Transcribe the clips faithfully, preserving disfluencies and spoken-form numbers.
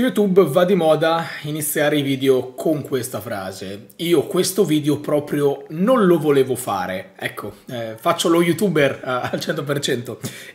Su YouTube va di moda iniziare i video con questa frase. Io questo video proprio non lo volevo fare. Ecco, eh, faccio lo youtuber eh, al cento per cento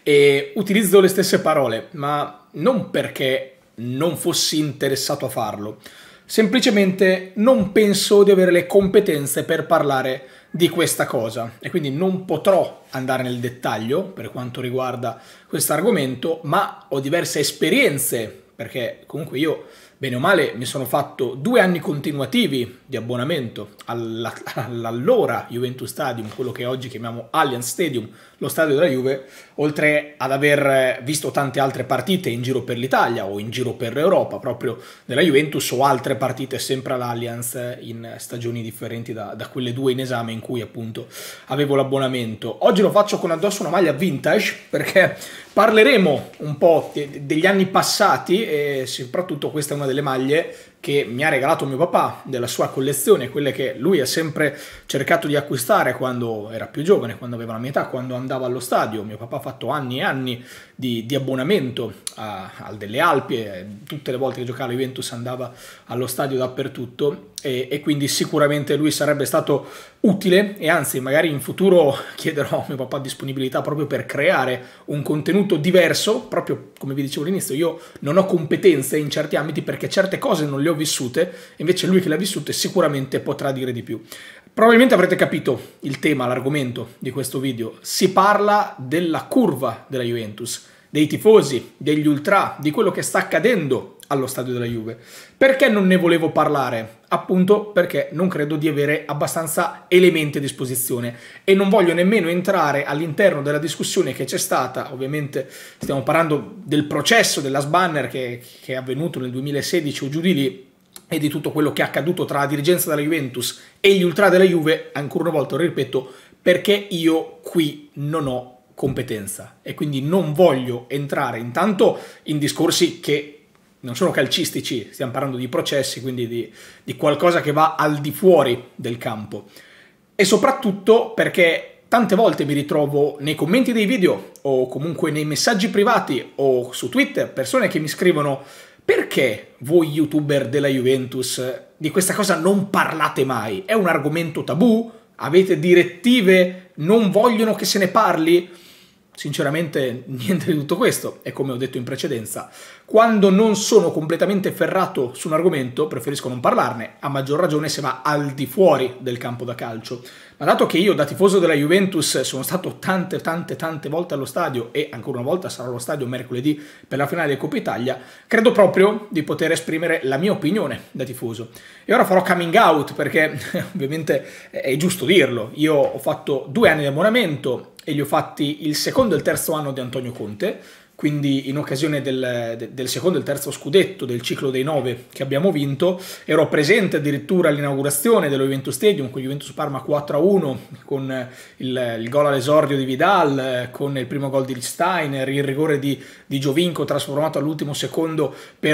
e utilizzo le stesse parole, ma non perché non fossi interessato a farlo. Semplicemente non penso di avere le competenze per parlare di questa cosa e quindi non potrò andare nel dettaglio per quanto riguarda questo argomento, ma ho diverse esperienze, perché comunque io, bene o male, mi sono fatto due anni continuativi di abbonamento alla, all'allora Juventus Stadium, quello che oggi chiamiamo Allianz Stadium, lo stadio della Juve, oltre ad aver visto tante altre partite in giro per l'Italia o in giro per l'Europa proprio della Juventus, o altre partite sempre all'Allianz in stagioni differenti da, da quelle due in esame in cui appunto avevo l'abbonamento. Oggi lo faccio con addosso una maglia vintage perché parleremo un po' de degli anni passati e soprattutto questa è una delle maglie che mi ha regalato mio papà, della sua collezione, quelle che lui ha sempre cercato di acquistare quando era più giovane, quando aveva la mia età, quando andava allo stadio. Mio papà ha fatto anni e anni di, di abbonamento a, al delle Alpi e tutte le volte che giocava la Juventus andava allo stadio dappertutto e, e quindi sicuramente lui sarebbe stato utile e anzi magari in futuro chiederò a mio papà disponibilità proprio per creare un contenuto diverso, proprio come vi dicevo all'inizio. Io non ho competenze in certi ambiti perché certe cose non le ho vissute, invece lui che le ha vissute sicuramente potrà dire di più. Probabilmente avrete capito il tema, l'argomento di questo video. Si parla della curva della Juventus, dei tifosi, degli ultra, di quello che sta accadendo allo stadio della Juve. Perché non ne volevo parlare? Appunto perché non credo di avere abbastanza elementi a disposizione e non voglio nemmeno entrare all'interno della discussione che c'è stata. Ovviamente stiamo parlando del processo della Sbanner che, che è avvenuto nel duemilasedici o giù di lì, e di tutto quello che è accaduto tra la dirigenza della Juventus e gli ultra della Juve. Ancora una volta lo ripeto, perché io qui non ho competenza e quindi non voglio entrare intanto in discorsi che non sono calcistici, stiamo parlando di processi, quindi di, di qualcosa che va al di fuori del campo, e soprattutto perché tante volte mi ritrovo nei commenti dei video o comunque nei messaggi privati o su Twitter persone che mi scrivono: perché voi youtuber della Juventus di questa cosa non parlate mai? È un argomento tabù? Avete direttive? Non vogliono che se ne parli? Sinceramente niente di tutto questo, e come ho detto in precedenza, quando non sono completamente ferrato su un argomento preferisco non parlarne, a maggior ragione se va al di fuori del campo da calcio. Ma dato che io da tifoso della Juventus sono stato tante tante tante volte allo stadio e ancora una volta sarò allo stadio mercoledì per la finale di Coppa Italia, credo proprio di poter esprimere la mia opinione da tifoso. E ora farò coming out perché ovviamente è giusto dirlo, io ho fatto due anni di abbonamento e li ho fatti il secondo e il terzo anno di Antonio Conte, quindi in occasione del, del secondo e il terzo scudetto del ciclo dei nove che abbiamo vinto. Ero presente addirittura all'inaugurazione dello Juventus Stadium con Juventus Parma quattro a uno, con il, il gol all'esordio di Vidal, con il primo gol di Steiner, il rigore di, di Giovinco trasformato all'ultimo secondo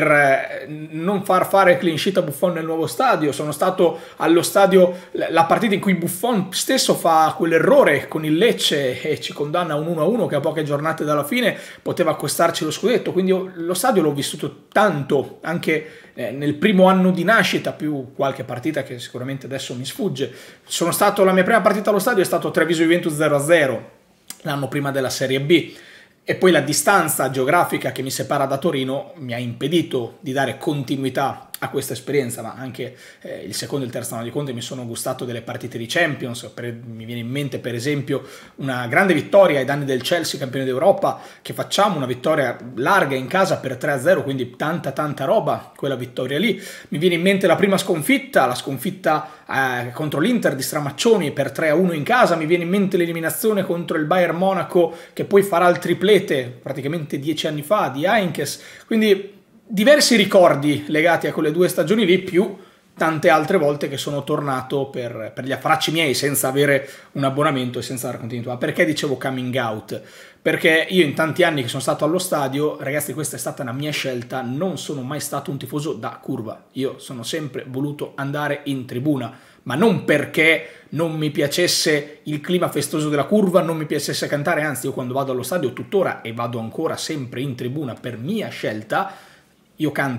per non far fare clean sheet a Buffon nel nuovo stadio. Sono stato allo stadio la partita in cui Buffon stesso fa quell'errore con il Lecce e ci condanna a un uno a uno che a poche giornate dalla fine poteva accostarci lo scudetto. Quindi io lo stadio l'ho vissuto tanto, anche eh, nel primo anno di nascita, più qualche partita che sicuramente adesso mi sfugge. Sono stato, la mia prima partita allo stadio è stato Treviso Juventus zero a zero, l'anno prima della Serie B, e poi la distanza geografica che mi separa da Torino mi ha impedito di dare continuità a questa esperienza, ma anche eh, il secondo e il terzo anno di Conte mi sono gustato delle partite di Champions. Per, mi viene in mente per esempio una grande vittoria ai danni del Chelsea, campione d'Europa, che facciamo, una vittoria larga in casa per tre a zero, quindi tanta tanta roba quella vittoria lì. Mi viene in mente la prima sconfitta, la sconfitta eh, contro l'Inter di Stramaccioni per tre a uno in casa. Mi viene in mente l'eliminazione contro il Bayern Monaco che poi farà il triplete praticamente dieci anni fa di Heinkes. Quindi diversi ricordi legati a quelle due stagioni lì, più tante altre volte che sono tornato per, per gli affracci miei senza avere un abbonamento e senza dare continuità. Perché dicevo coming out? Perché io in tanti anni che sono stato allo stadio, ragazzi, questa è stata una mia scelta, non sono mai stato un tifoso da curva. Io sono sempre voluto andare in tribuna, ma non perché non mi piacesse il clima festoso della curva, non mi piacesse cantare, anzi io quando vado allo stadio tuttora, e vado ancora sempre in tribuna per mia scelta, io canto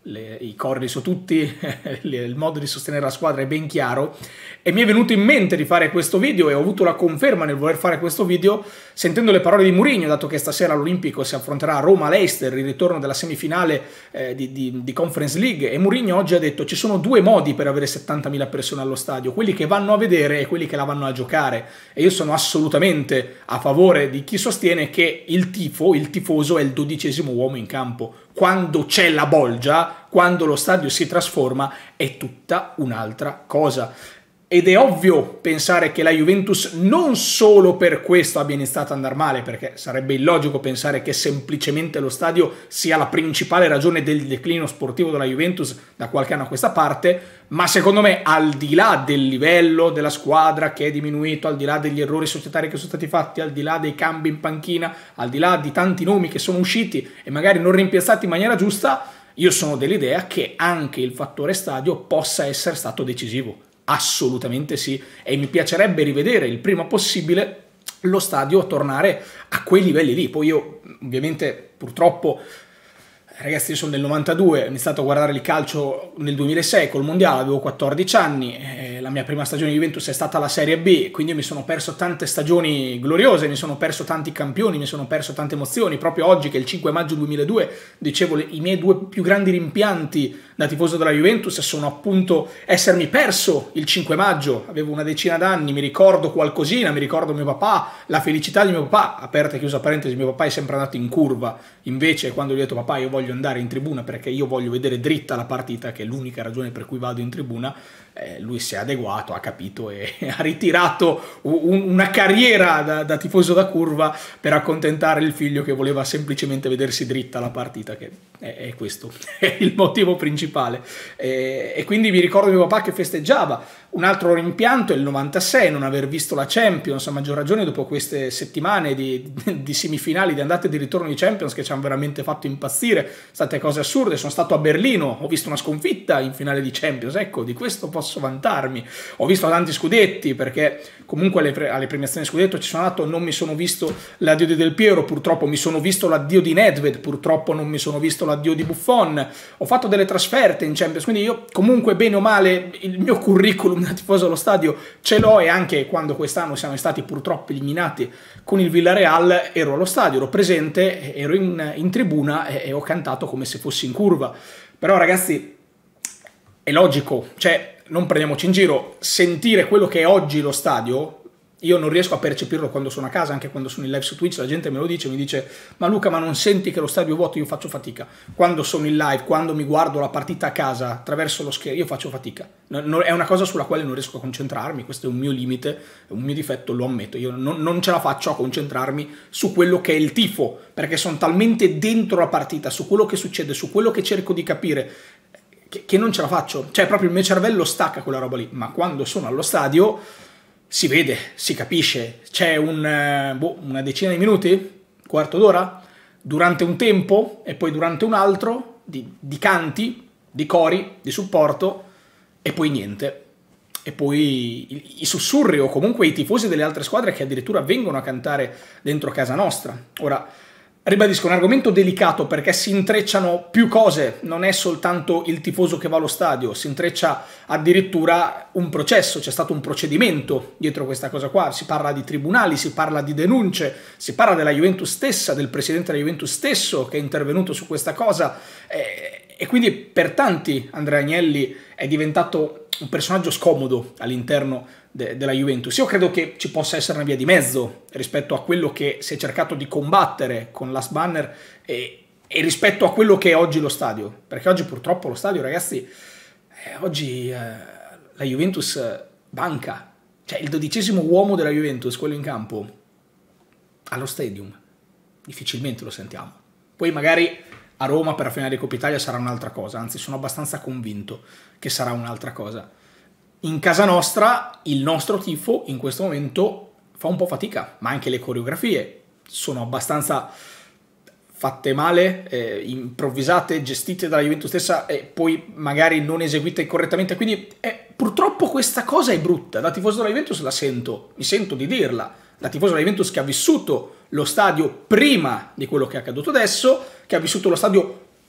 le, i corri su tutti, il modo di sostenere la squadra è ben chiaro, e mi è venuto in mente di fare questo video e ho avuto la conferma nel voler fare questo video sentendo le parole di Mourinho, dato che stasera all'Olimpico si affronterà Roma-Leicester, il ritorno della semifinale eh, di, di, di Conference League, e Mourinho oggi ha detto ci sono due modi per avere settantamila persone allo stadio, quelli che vanno a vedere e quelli che la vanno a giocare, e io sono assolutamente a favore di chi sostiene che il tifo, il tifoso è il dodicesimo uomo in campo. Quando c'è la bolgia, quando lo stadio si trasforma, è tutta un'altra cosa. Ed è ovvio pensare che la Juventus non solo per questo abbia iniziato ad andare male, perché sarebbe illogico pensare che semplicemente lo stadio sia la principale ragione del declino sportivo della Juventus da qualche anno a questa parte, ma secondo me, al di là del livello della squadra che è diminuito, al di là degli errori societari che sono stati fatti, al di là dei cambi in panchina, al di là di tanti nomi che sono usciti e magari non rimpiazzati in maniera giusta, io sono dell'idea che anche il fattore stadio possa essere stato decisivo. Assolutamente sì, e mi piacerebbe rivedere il prima possibile lo stadio tornare a quei livelli lì. Poi io ovviamente purtroppo, ragazzi, io sono del novantadue, ho iniziato a guardare il calcio nel duemilasei col mondiale, avevo quattordici anni, eh, la mia prima stagione di Juventus è stata la Serie B, quindi mi sono perso tante stagioni gloriose, mi sono perso tanti campioni, mi sono perso tante emozioni. Proprio oggi, che è il cinque maggio duemiladue, dicevo, le, i miei due più grandi rimpianti da tifoso della Juventus sono appunto essermi perso il cinque maggio, avevo una decina d'anni, mi ricordo qualcosina, mi ricordo mio papà, la felicità di mio papà, aperta e chiusa parentesi, mio papà è sempre andato in curva, invece quando gli ho detto papà io voglio andare in tribuna perché io voglio vedere dritta la partita, che è l'unica ragione per cui vado in tribuna, eh, lui si è adeguato, ha capito e ha ritirato un, una carriera da, da tifoso da curva per accontentare il figlio che voleva semplicemente vedersi dritta la partita, che è, è questo, è il motivo principale. E, e quindi mi ricordo mio papà che festeggiava. Un altro rimpianto è il novantasei, non aver visto la Champions, a maggior ragione dopo queste settimane di, di semifinali, di andate e di ritorno di Champions che ci hanno veramente fatto impazzire, state cose assurde. Sono stato a Berlino, ho visto una sconfitta in finale di Champions, ecco, di questo posso vantarmi. Ho visto tanti scudetti, perché comunque alle, pre alle premiazioni scudetto ci sono andato, non mi sono visto l'addio di Del Piero, purtroppo mi sono visto l'addio di Nedved, purtroppo non mi sono visto l'addio di Buffon, ho fatto delle trasferte in Champions, quindi io comunque bene o male il mio curriculum da tifoso allo stadio ce l'ho, e anche quando quest'anno siamo stati purtroppo eliminati con il Villarreal ero allo stadio, ero presente, ero in, in tribuna e, e ho cantato come se fossi in curva. Però ragazzi, è logico, cioè non prendiamoci in giro, sentire quello che è oggi lo stadio, io non riesco a percepirlo quando sono a casa, anche quando sono in live su Twitch, la gente me lo dice, mi dice ma Luca, ma non senti che lo stadio è vuoto? Io faccio fatica. Quando sono in live, quando mi guardo la partita a casa attraverso lo schermo, io faccio fatica. Non, è una cosa sulla quale non riesco a concentrarmi, questo è un mio limite, è un mio difetto, lo ammetto. Io non, non ce la faccio a concentrarmi su quello che è il tifo, perché sono talmente dentro la partita, su quello che succede, su quello che cerco di capire, che, che non ce la faccio. Cioè proprio il mio cervello stacca quella roba lì, ma quando sono allo stadio si vede, si capisce, c'è un, boh, una decina di minuti, quarto d'ora, durante un tempo e poi durante un altro, di, di canti, di cori, di supporto, e poi niente. E poi i, i sussurri o comunque i tifosi delle altre squadre che addirittura vengono a cantare dentro casa nostra. Ora, ribadisco, è un argomento delicato perché si intrecciano più cose, non è soltanto il tifoso che va allo stadio, si intreccia addirittura un processo, c'è stato un procedimento dietro questa cosa qua, si parla di tribunali, si parla di denunce, si parla della Juventus stessa, del presidente della Juventus stesso che è intervenuto su questa cosa, e, e quindi per tanti Andrea Agnelli è diventato un personaggio scomodo all'interno de della Juventus. Io credo che ci possa essere una via di mezzo rispetto a quello che si è cercato di combattere con Last Banner e, e rispetto a quello che è oggi lo stadio, perché oggi purtroppo lo stadio, ragazzi, eh, oggi eh, la Juventus banca, cioè il dodicesimo uomo della Juventus, quello in campo, allo stadium, difficilmente lo sentiamo. Poi magari a Roma per la finale di Coppa Italia sarà un'altra cosa, anzi sono abbastanza convinto che sarà un'altra cosa. In casa nostra il nostro tifo in questo momento fa un po' fatica, ma anche le coreografie sono abbastanza fatte male, eh, improvvisate, gestite dalla Juventus stessa e poi magari non eseguite correttamente, quindi eh, purtroppo questa cosa è brutta. Da tifoso della Juventus la sento, mi sento di dirla, da tifoso della Juventus che ha vissuto lo stadio prima di quello che è accaduto adesso, che ha vissuto lo stadio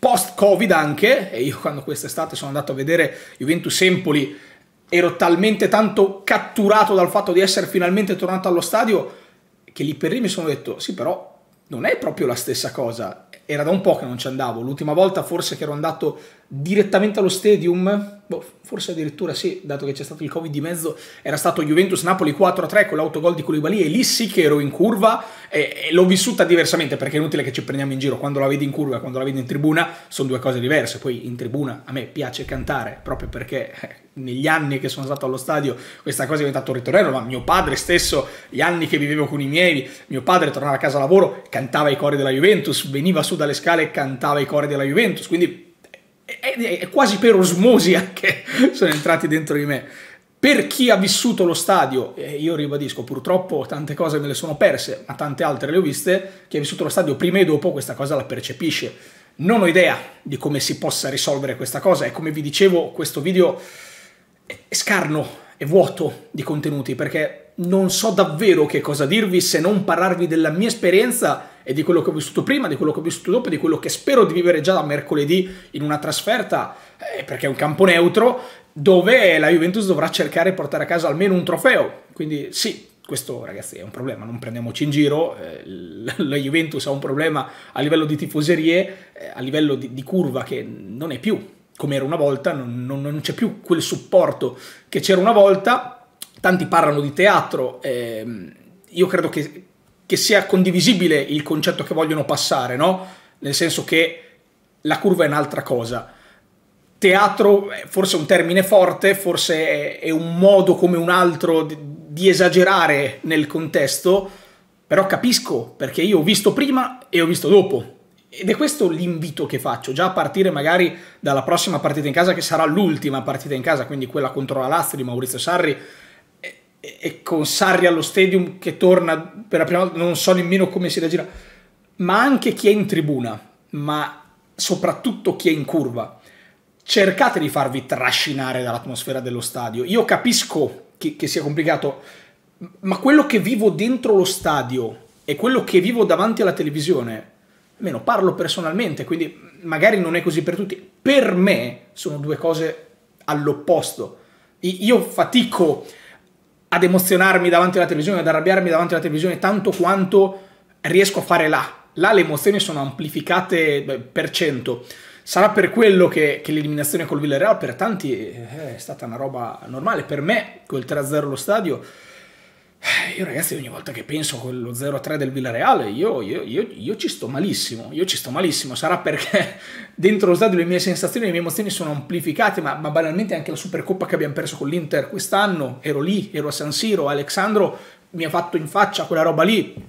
post-Covid anche, e io quando quest'estate sono andato a vedere Juventus-Empoli ero talmente tanto catturato dal fatto di essere finalmente tornato allo stadio che lì per lì mi sono detto, sì però non è proprio la stessa cosa. Era da un po' che non ci andavo, l'ultima volta forse che ero andato direttamente allo stadium, boh, forse addirittura sì, dato che c'è stato il Covid di mezzo, era stato Juventus-Napoli quattro a tre con l'autogol di Koulibaly, e lì sì che ero in curva e, e l'ho vissuta diversamente, perché è inutile che ci prendiamo in giro, quando la vedi in curva e quando la vedi in tribuna sono due cose diverse. Poi in tribuna a me piace cantare, proprio perché eh, negli anni che sono stato allo stadio questa cosa è diventata un ritornello, ma mio padre stesso, gli anni che vivevo con i miei, mio padre tornava a casa a lavoro, cantava i cori della Juventus, veniva su dalle scale e cantava i cori della Juventus, quindi è, è, è quasi per osmosi anche sono entrati dentro di me. Per chi ha vissuto lo stadio, eh, io ribadisco, purtroppo tante cose me le sono perse, ma tante altre le ho viste, chi ha vissuto lo stadio prima e dopo questa cosa la percepisce. Non ho idea di come si possa risolvere questa cosa, e come vi dicevo questo video è scarno, è vuoto di contenuti, perché non so davvero che cosa dirvi se non parlarvi della mia esperienza e di quello che ho vissuto prima, di quello che ho vissuto dopo, e di quello che spero di vivere già da mercoledì in una trasferta, eh, perché è un campo neutro dove la Juventus dovrà cercare di portare a casa almeno un trofeo. Quindi sì, questo ragazzi è un problema, non prendiamoci in giro, eh, la Juventus ha un problema a livello di tifoserie, eh, a livello di, di curva, che non è più come era una volta, non, non, non c'è più quel supporto che c'era una volta. Tanti parlano di teatro, eh, io credo che, che sia condivisibile il concetto che vogliono passare, no? Nel senso che la curva è un'altra cosa. Teatro forse è un termine forte, forse è, è un modo come un altro di, di esagerare nel contesto, però capisco, perché io ho visto prima e ho visto dopo. Ed è questo l'invito che faccio, già a partire magari dalla prossima partita in casa, che sarà l'ultima partita in casa, quindi quella contro la Lazio di Maurizio Sarri, e, e con Sarri allo stadium che torna per la prima volta, non so nemmeno come si reagirà, ma anche chi è in tribuna, ma soprattutto chi è in curva. Cercate di farvi trascinare dall'atmosfera dello stadio. Io capisco che, che sia complicato, ma quello che vivo dentro lo stadio e quello che vivo davanti alla televisione, almeno parlo personalmente, quindi magari non è così per tutti, per me sono due cose all'opposto. Io fatico ad emozionarmi davanti alla televisione, ad arrabbiarmi davanti alla televisione tanto quanto riesco a fare là. Là le emozioni sono amplificate per cento. Sarà per quello che, che l'eliminazione col Villarreal per tanti è stata una roba normale. Per me quel tre a zero allo stadio, io ragazzi ogni volta che penso a quello zero a tre del Villarreal io, io, io, io ci sto malissimo, io ci sto malissimo. Sarà perché dentro lo stadio le mie sensazioni, le mie emozioni sono amplificate, ma, ma banalmente anche la Supercoppa che abbiamo perso con l'Inter quest'anno, ero lì, ero a San Siro, Alexandro mi ha fatto in faccia quella roba lì,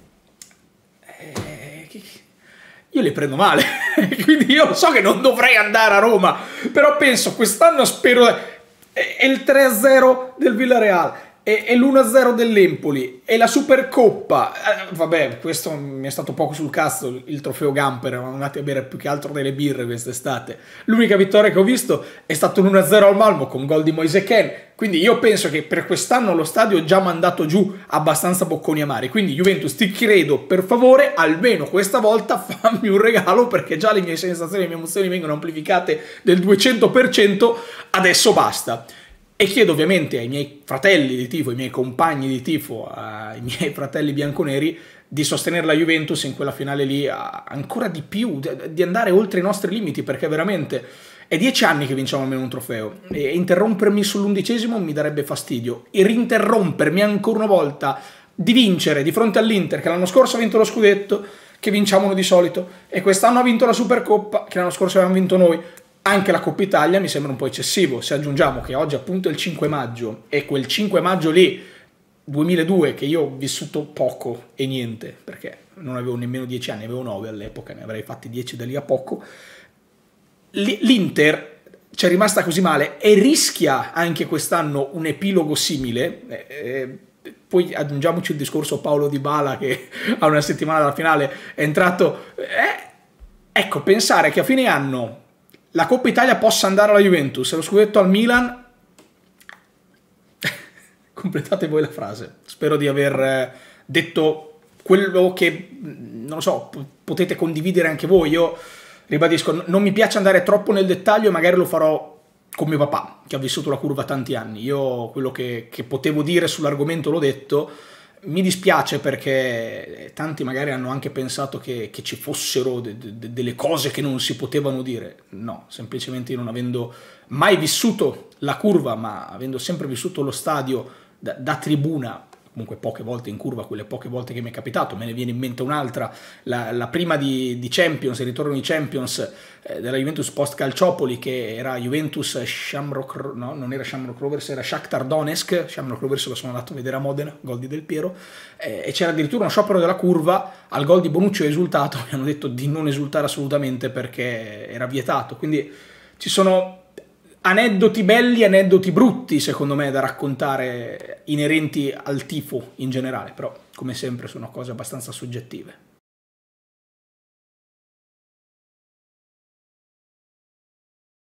io le prendo male, quindi io so che non dovrei andare a Roma, però penso quest'anno spero, è il tre a zero del Villarreal, è l'uno a zero dell'Empoli, e la Supercoppa, eh, vabbè, questo mi è stato poco sul cazzo, il trofeo Gamper, eravamo andati a bere più che altro delle birre quest'estate. L'unica vittoria che ho visto è stato un uno a zero al Malmo con gol di Moise Kean, quindi io penso che per quest'anno lo stadio ha già mandato giù abbastanza bocconi amari, quindi Juventus ti credo, per favore, almeno questa volta fammi un regalo, perché già le mie sensazioni, le mie emozioni vengono amplificate del duecento per cento, adesso basta. E chiedo ovviamente ai miei fratelli di tifo, ai miei compagni di tifo, ai miei fratelli bianconeri, di sostenere la Juventus in quella finale lì ancora di più, di andare oltre i nostri limiti, perché veramente è dieci anni che vinciamo almeno un trofeo, e interrompermi sull'undicesimo mi darebbe fastidio, e rinterrompermi ancora una volta di vincere di fronte all'Inter, che l'anno scorso ha vinto lo scudetto, che vinciamo noi di solito, e quest'anno ha vinto la Supercoppa, che l'anno scorso abbiamo vinto noi. Anche la Coppa Italia mi sembra un po' eccessivo, se aggiungiamo che oggi appunto è il cinque maggio, e quel cinque maggio lì, duemiladue, che io ho vissuto poco e niente, perché non avevo nemmeno dieci anni, avevo nove all'epoca, ne avrei fatti dieci da lì a poco, l'Inter ci è rimasta così male e rischia anche quest'anno un epilogo simile. Eh, eh, poi aggiungiamoci il discorso Paulo Dybala, che a una settimana dalla finale è entrato. Eh, ecco, pensare che a fine anno la Coppa Italia possa andare alla Juventus e lo scudetto al Milan, completate voi la frase. Spero di aver detto quello che, non lo so, potete condividere anche voi. Io ribadisco, non mi piace andare troppo nel dettaglio e magari lo farò con mio papà, che ha vissuto la curva tanti anni. Io quello che, che potevo dire sull'argomento l'ho detto. Mi dispiace perché tanti magari hanno anche pensato che, che ci fossero de, de, delle cose che non si potevano dire. No, semplicemente io non avendo mai vissuto la curva, ma avendo sempre vissuto lo stadio da, da tribuna, comunque poche volte in curva, quelle poche volte che mi è capitato, me ne viene in mente un'altra, la, la prima di, di Champions, il ritorno di Champions eh, della Juventus post Calciopoli, che era Juventus Shamrock, no, non era Shamrock Rovers, era Shakhtar Donetsk, Shamrock Rovers lo sono andato a vedere a Modena, gol di Del Piero, eh, e c'era addirittura uno sciopero della curva, al gol di Bonucci ho esultato, mi hanno detto di non esultare assolutamente perché era vietato, quindi ci sono aneddoti belli, aneddoti brutti, secondo me, da raccontare inerenti al tifo in generale, però come sempre sono cose abbastanza soggettive.